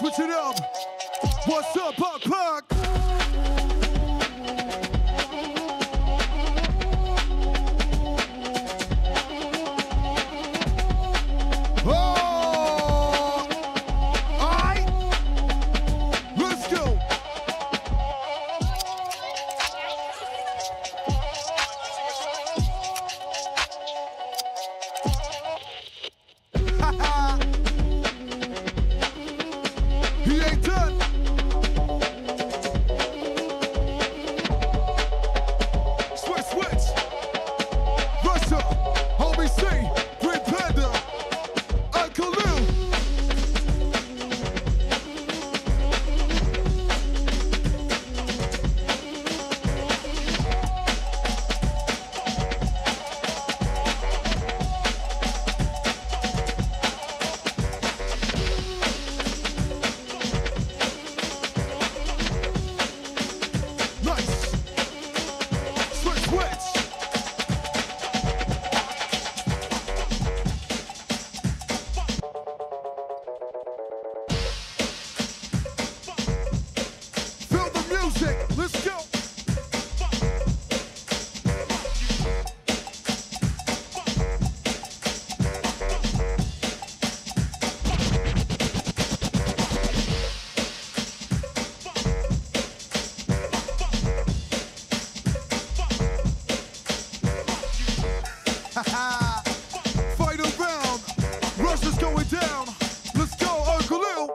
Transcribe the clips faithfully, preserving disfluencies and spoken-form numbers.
Switch it up. What's up, Pac Pac? Oh! Alright. Let's go. Ha ha. He ain't done. Switch, switch. Russia, homie C, Green Panda, and Khalil. Nice. Switch, switch. Feel the music. Let's go. Fight around. Russia's going down. Let's go, Uncle Lil.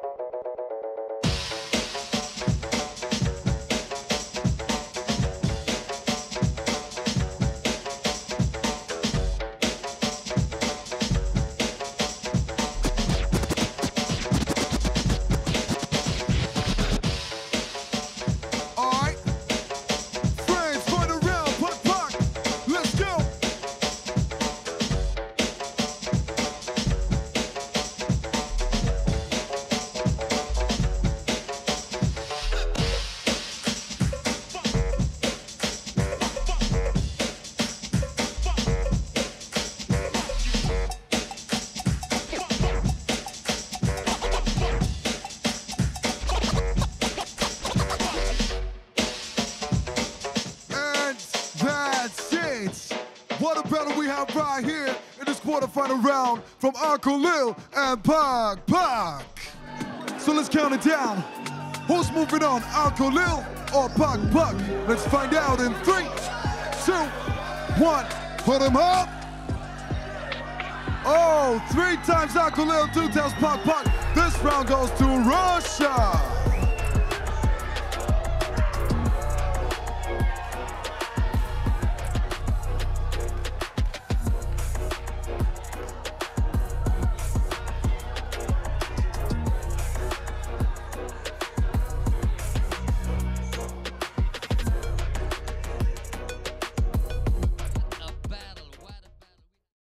All right. Friends, fight around. Pac Pac. Let's go. And that's it. What a battle we have right here in this quarterfinal round from Uncle Lil and Pac Pac. So let's count it down. Who's moving on, Uncle Lil or Pac Pac? Let's find out in three, two, one. Put him up. Oh, three times Uncle Lil, two times Pac Pac. This round goes to Russia.